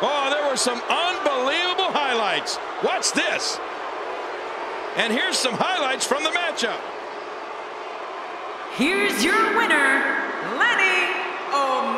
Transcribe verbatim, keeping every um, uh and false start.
Oh, there were some unbelievable highlights. Watch this. And here's some highlights from the matchup. Here's your winner, Lenny Omega.